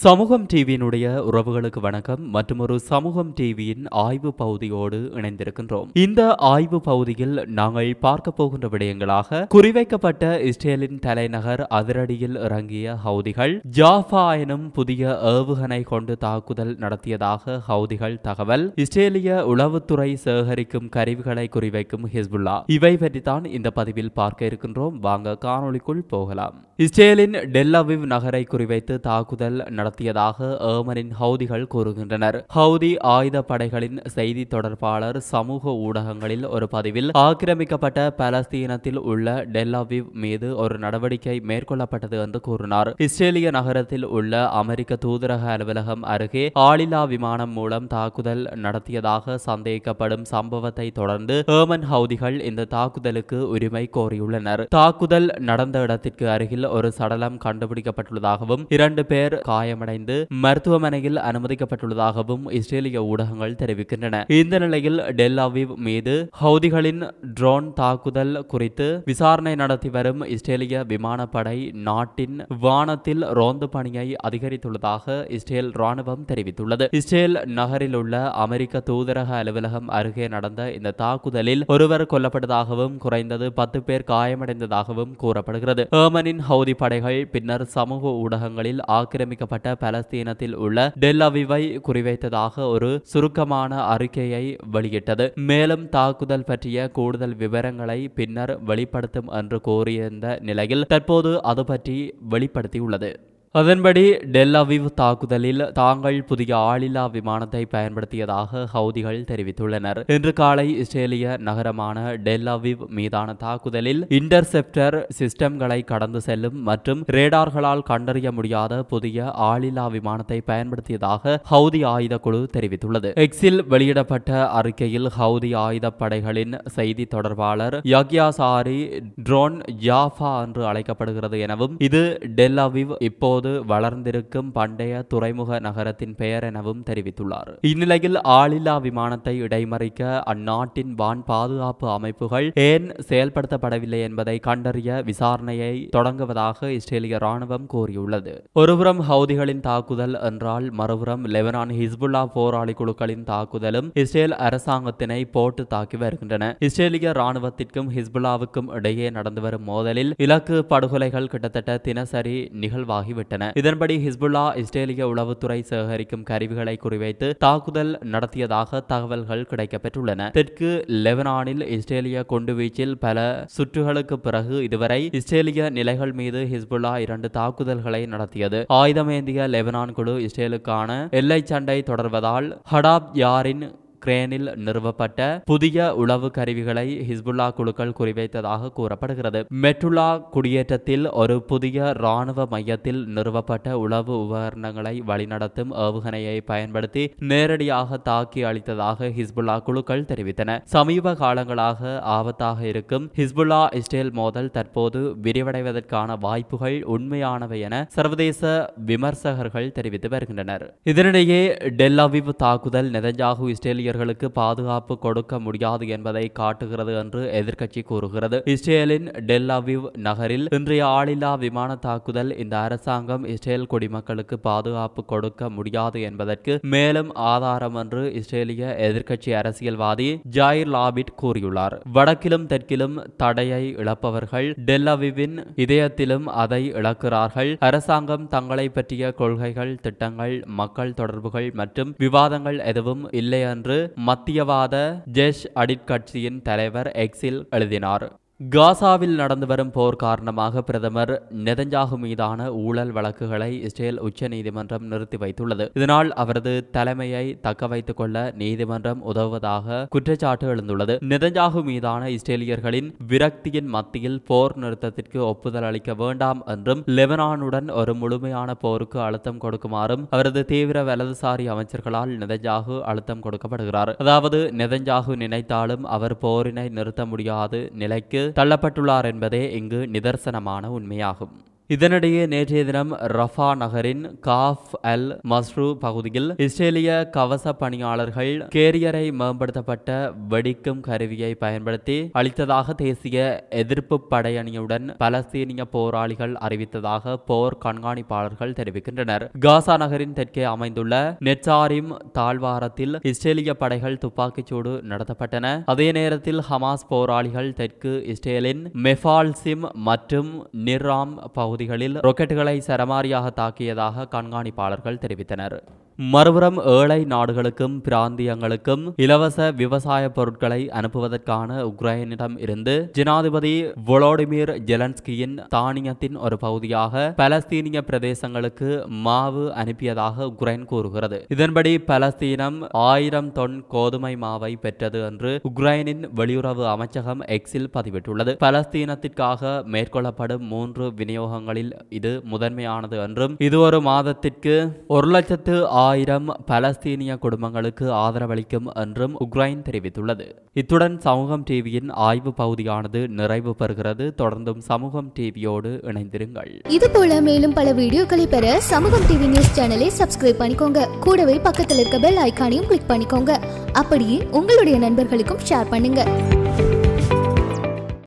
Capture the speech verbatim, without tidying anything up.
சமூகம் டிவியினுடைய உறவுகளுக்கு வணக்கம் மற்றும் ஒரு சமூகம் டிவியின் ஆய்வு பகுதியோடு இணைந்திருக்கின்றோம். இந்த ஆய்வு பகுதியில் நாங்கள் பார்க்க போகின்ற விடயங்களாக குறிவைக்கப்பட்ட இஸ்ரேலின் தலைநகர் அதிரடியில் இறங்கிய ஹவுதிகள், ஜாஃபா எனும் புதிய ஏவுகணை கொண்டு தாக்குதல் நடத்தியதாக ஹவுதிகள் தகவல், இஸ்ரேலிய உளவுத்துறை சேகரிக்கும் கருவிகளை குறிவைக்கும் ஹிஸ்புல்லா, இவை பற்றித்தான் இந்த பதிவில் பார்க்க இருக்கின்றோம். வாங்க காணொளிக்குள் போகலாம். இஸ்ரேலின் டெல் அவிவ் நகரை குறிவைத்து தாக்குதல் நடத்தியதாக ஏமனின் ஹவுதிகள் கூறுகின்றனர். ஹவுதி ஆயுத படைகளின் செய்தி தொடர்பாளர் சமூக ஊடகங்களில் ஒரு பதிவில் ஆக்கிரமிக்கப்பட்ட பாலஸ்தீனத்தில் உள்ள டெல் அவிவ் மீது ஒரு நடவடிக்கை மேற்கொள்ளப்பட்டது என்று கூறினார். இஸ்ரேலிய நகரத்தில் உள்ள அமெரிக்க தூதரக அலுவலகம் அருகே ஆளில்லா விமானம் மூலம் தாக்குதல் நடத்தியதாக சந்தேகிக்கப்படும் சம்பவத்தை தொடர்ந்து ஏமன் ஹவுதிகள் இந்த தாக்குதலுக்கு உரிமை கோரியுள்ளனர். தாக்குதல் நடந்த இடத்திற்கு அருகில் ஒரு சடலம் கண்டுபிடிக்கப்பட்டுள்ளதாகவும் இரண்டு பேர் காயமடைந்து மருத்துவமனையில் அனுமதிக்கப்பட்டுள்ளதாகவும் இஸ்ரேலிய ஊடகங்கள் தெரிவிக்கின்றன. இந்த நிலையில் டெல் அவிவ் மீது ஹவுதிகளின் ட்ரோன் தாக்குதல் குறித்து விசாரணை நடத்தி வரும் இஸ்ரேலிய விமானப்படை நாட்டின் வானத்தில் ரோந்து பணியை அதிகரித்துள்ளதாக இஸ்ரேல் ராணுவம் தெரிவித்துள்ளது. இஸ்ரேல் நகரில் உள்ள அமெரிக்க தூதரக அலுவலகம் அருகே நடந்த இந்த தாக்குதலில் ஒருவர் கொல்லப்பட்டதாகவும் குறைந்தது பத்து பேர் காயமடைந்ததாகவும் கூறப்படுகிறது. ஏமனின் ஹவுதி படைகள் பின்னர் சமூக ஊடகங்களில் ஆக்கிரமிக்கப்பட்ட பாலஸ்தீனத்தில் உள்ள டெல் அவிவை குறிவைத்ததாக ஒரு சுருக்கமான அறிக்கையை வெளியிட்டது. மேலும் தாக்குதல் பற்றிய கூடுதல் விவரங்களை பின்னர் வெளிப்படுத்தும் என்று கூறியிருந்த நிலையில் தற்போது அது பற்றி வெளிப்படுத்தியுள்ளது. அதன்படி டெல் அவிவ் தாக்குதலில் தாங்கள் புதிய ஆளில்லா விமானத்தை பயன்படுத்தியதாக ஹவுதிகள் தெரிவித்துள்ளனர். இன்று காலை இஸ்ரேலிய நகரமான டெல் அவிவ் மீதான தாக்குதலில் இன்டர்செப்டர் சிஸ்டம்களை கடந்து செல்லும் மற்றும் ரேடார்களால் கண்டறிய முடியாத புதிய ஆளில்லா விமானத்தை பயன்படுத்தியதாக ஹவுதி ஆயுத குழு தெரிவித்துள்ளது. எக்ஸில் வெளியிடப்பட்ட அறிக்கையில் ஹவுதி ஆயுத படைகளின் செய்தி தொடர்பாளர் யக்யா சாரி ட்ரோன் ஜாஃபா என்று அழைக்கப்படுகிறது எனவும் இது டெல் அவிவ் இப்போது வளர்ந்திருக்கும் பண்டைய துறைமுக நகரத்தின் பெயர் எனவும் தெரிவித்துள்ளார். இந்நிலையில் ஆளில்லா விமானத்தை இடைமறிக்க அந்நாட்டின் வான் பாதுகாப்பு அமைப்புகள் ஏன் செயல்படுத்தப்படவில்லை என்பதை கண்டறிய விசாரணையை தொடங்குவதாக இஸ்ரேலிய ராணுவம் கூறியுள்ளது. ஒருபுறம் ஹவுதிகளின் தாக்குதல் என்றால் மறுபுறம் லெபனான் ஹிஸ்புல்லா போராளி குழுக்களின் தாக்குதலும் இஸ்ரேல் அரசாங்கத்தினை போட்டு தாக்கி வருகின்றன. இஸ்ரேலிய ராணுவத்திற்கும் ஹிஸ்புல்லாவுக்கும் இடையே நடந்து வரும் மோதலில் இலக்கு படுகொலைகள் கிட்டத்தட்ட தினசரி நிகழ்வாகிவிட்டன. இதன்படி ஹிஸ்புல்லா இஸ்ரேலிய உளவுத்துறை சேகரிக்கும் கருவிகளை குறிவைத்து தாக்குதல் நடத்தியதாக தகவல்கள் கிடைக்கப்பெற்றுள்ளன. தெற்கு லெபனானில் இஸ்ரேலிய குண்டுவீச்சில் பல சுற்றுகளுக்கு பிறகு இதுவரை இஸ்ரேலிய நிலைகள் மீது ஹிஸ்புல்லா இரண்டு தாக்குதல்களை நடத்தியது. ஆயுதமேந்திய லெபனான் குழு இஸ்ரேலுக்கான எல்லை சண்டை தொடர்வதால் ஹடாப் யாரின் கிரேனில் நிறுவப்பட்ட புதிய உளவு கருவிகளை ஹிஸ்புல்லா குழுக்கள் குறிவைத்ததாக கூறப்படுகிறது. மெட்டுல்லா குடியேற்றத்தில் ஒரு புதிய இராணுவ மையத்தில் நிறுவப்பட்ட உளவு உபகரணங்களை வழிநடத்தும் ஏவுகணையை பயன்படுத்தி நேரடியாக தாக்கி அளித்ததாக ஹிஸ்புல்லா குழுக்கள் தெரிவித்தன. சமீப காலங்களாக ஆபத்தாக இருக்கும் ஹிஸ்புல்லா இஸ்ரேல் மோதல் தற்போது விரிவடைவதற்கான வாய்ப்புகள் உண்மையானவை என சர்வதேச விமர்சகர்கள் தெரிவித்து வருகின்றனர். இதனிடையே டெல் அவிவ் தாக்குதல் நெதன்யாகு இஸ்ரேலிய பாதுகாப்பு கொடுக்க முடியாது என்பதை காட்டுகிறது என்று எதிர்க்கட்சி கூறுகிறது. இஸ்ரேலின் டெல் அவிவ் நகரில் இன்றைய ஆளில்லா விமான தாக்குதல் இந்த அரசாங்கம் இஸ்ரேல் குடிமக்களுக்கு பாதுகாப்பு கொடுக்க முடியாது என்பதற்கு மேலும் ஆதாரம் என்று இஸ்ரேலிய எதிர்க்கட்சி அரசியல்வாதி ஜாயிர் லாபிட் கூறியுள்ளார். வடக்கிலும் தெற்கிலும் தடையை இழப்பவர்கள் டெல் அவிவின் இதயத்திலும் அதை இழக்கிறார்கள். அரசாங்கம் தங்களை பற்றிய கொள்கைகள், திட்டங்கள், மக்கள் தொடர்புகள் மற்றும் விவாதங்கள் எதுவும் இல்லை என்று மத்தியவாத ஜெஷ் அடிட் கட்சியின் தலைவர் எக்ஸில் எழுதினார். காசாவில் நடந்து வரும் போர் காரணமாக பிரதமர் நெதன்யாகு மீதான ஊழல் வழக்குகளை இஸ்ரேல் உச்ச நீதிமன்றம் நிறுத்தி வைத்துள்ளது. இதனால் அவரது தலைமையை தக்க வைத்துக் கொள்ள நீதிமன்றம் உதவுவதாக குற்றச்சாட்டு எழுந்துள்ளது. நெதன்யாகு மீதான இஸ்ரேலியர்களின் விரக்தியின் மத்தியில் போர் நிறுத்தத்திற்கு ஒப்புதல் அளிக்க வேண்டாம் என்றும் லெபனானுடன் ஒரு முழுமையான போருக்கு அழுத்தம் கொடுக்குமாறும் அவரது தீவிர வலதுசாரி அமைச்சர்களால் நெதன்யாகு அழுத்தம் கொடுக்கப்படுகிறார். அதாவது நெதன்யாகு நினைத்தாலும் அவர் போரினை நிறுத்த முடியாது நிலைக்கு தள்ளப்பட்டுள்ளார் என்பதே இங்கு நிதர்சனமான உண்மையாகும். இதனிடையே நேற்றைய தினம் ரஃபா நகரின் காஃப் அல் மஸ்ரூ பகுதியில் இஸ்ரேலிய கவச பணியாளர்கள் கேரியரை மேம்படுத்தப்பட்ட வெடிக்கும் கருவியை பயன்படுத்தி அளித்ததாக தேசிய எதிர்ப்பு படையணியுடன் பலஸ்தீனிய போராளிகள் அறிவித்ததாக போர் கண்காணிப்பாளர்கள் தெரிவிக்கின்றனர். காசா நகரின் தெற்கே அமைந்துள்ள நெட்சாரிம் தாழ்வாரத்தில் இஸ்ரேலிய படைகள் துப்பாக்கிச்சூடு நடத்தப்பட்டன. அதே நேரத்தில் ஹமாஸ் போராளிகள் தெற்கு இஸ்ரேலின் மெஃபால்சிம் மற்றும் நிர்ராம் பகுதிகளில் ராக்கெட்டுகளை சரமாரியாக தாக்கியதாக கண்காணிப்பாளர்கள் தெரிவித்தனர். மறுபுறம் ஏழை நாடுகளுக்கும் பிராந்தியங்களுக்கும் இலவச விவசாய பொருட்களை அனுப்புவதற்கான உக்ரைனிடம் இருந்து ஜனாதிபதி வோலோடிமிர் ஜெலன்ஸ்கியின் தானியத்தின் ஒரு பகுதியாக பலஸ்தீனிய பிரதேசங்களுக்கு மாவு அனுப்பியதாக உக்ரைன் கூறுகிறது. இதன்படி பலஸ்தீனம் ஆயிரம் தொன் கோதுமை மாவை பெற்றது என்று உக்ரைனின் வெளியுறவு அமைச்சகம் எக்ஸில் பதிவிட்டுள்ளது. பலஸ்தீனத்திற்காக மேற்கொள்ளப்படும் மூன்று விநியோகங்களில் இது முதன்மையானது என்றும் இது ஒரு மாதத்திற்கு ஒரு லட்சத்து ஆயிரம் பலஸ்தீனிய குடும்பங்களுக்கு ஆதரவளிக்கும் என்றும் உக்ரைன் தெரிவித்துள்ளது. இத்துடன் சமூகம் டிவியின் ஆய்வு பகுதியானது நிறைவு பெறுகிறது. தொடர்ந்தும் சமூகம் டிவியோடு இணைந்திருங்கள். இது போல மேலும் பல வீடியோக்களை பெற சமூகம் டிவி நியூஸ் சேனலை சப்ஸ்கிரைப் பண்ணிக்கோங்க. கூடவே பக்கத்தில் இருக்க பெல் ஐகானையும் கிளிக் பண்ணிக்கோங்க. அப்படியே உங்களுடைய நண்பர்களுக்கும் ஷேர் பண்ணுங்க.